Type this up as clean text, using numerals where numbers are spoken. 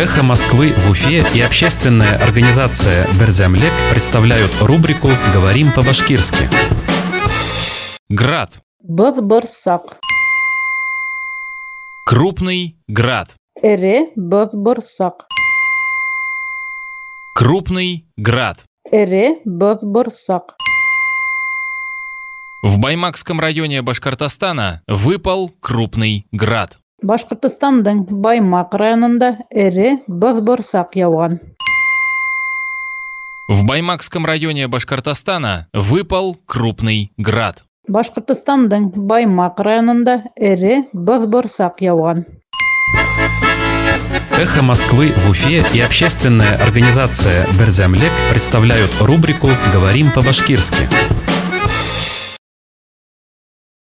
Эхо Москвы в Уфе и общественная организация Берзямлек представляют рубрику «Говорим по-башкирски». Град. Бозборсак. Крупный град. Эре бозборсак. Крупный град. Эре бозборсак. В Баймакском районе Башкортостана выпал крупный град. Башкортостандың Баймак районында эре бозборсак яуган. В Баймакском районе Башкортостана выпал крупный град. Башкортостандың Баймак районында эре бозборсак яуган. Эхо Москвы в Уфе и общественная организация Берзямлек представляют рубрику «Говорим по-башкирски».